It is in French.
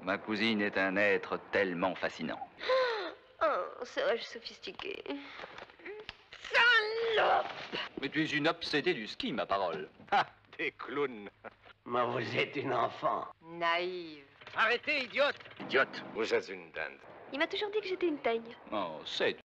Ma cousine est un être tellement fascinant. Oh, serais-je sophistiquée? Salope! Mais tu es une obsédée du ski, ma parole. Ah, des clowns. Mais vous êtes une enfant. Naïve. Arrêtez, idiote! Idiote, vous êtes une dinde. Il m'a toujours dit que j'étais une teigne. Oh, c'est